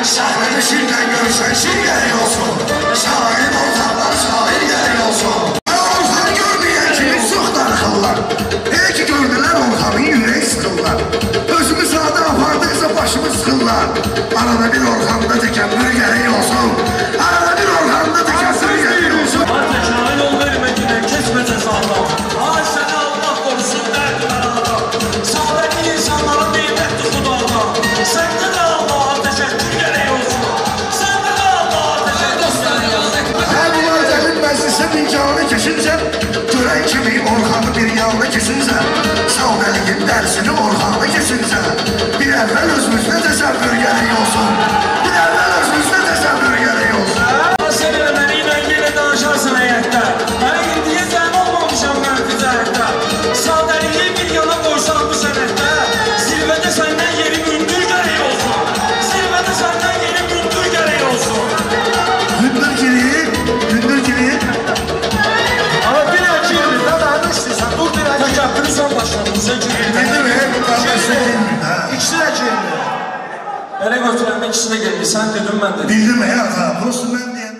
Sahnede şimdiden görürsen şirkeli olsun. Şair ortamlar şair geri olsun. Orhan'ı görmeyen kimi çox darıxırlar. Elə ki gördülər Orhan'ın yürək sıxırlar. Özümü sağda apardıqsa başımı sıxırlar. Arada bir Orhan'da təkəbbür gərək olsun. Arada bir Orhan'da təkəbbür gərək olsun. Artık şair ol vermekine kesme cezadan. Ay seni Allah korusun derdi beraber. Sağdaki insanların nimetli Xudada. Sende de Allah'a teşekkür gerek olsun. Sende de Allah'a teşekkür gerek olsun. Her bunlar gəlin məclisə bir canı kesinsə, görən kimi Orhan'ı bir yanına kesinsə, Sağdəliyin dərsini Orhan'ı kesinsə, bir əvvəl özümüzdə təsəvvür gərək olsun. Bir əvvəl özümüzdə təsəvvür gərək olsun. Sen benimle yine danışarsın heyette. Ben indiye sen olmamışam ben ticarette. Sağdeliği bir yana koysan bu senette. Zirvede senden yeri gündür gerek olsun. Zirvede senden yeri gündür gerek olsun. Gündür giri. Ama bir erkeğimiz de daha ne istiyorsan dur bir erkeğimiz. Tekakkürü sen başladın sen girildin. Nedir mi? Bu kardeşler girmir. İkisi de girdi. Nereye götüren ikisi de geldi. Sen dedim ben dedim. Bildim ya, prosu ben diye.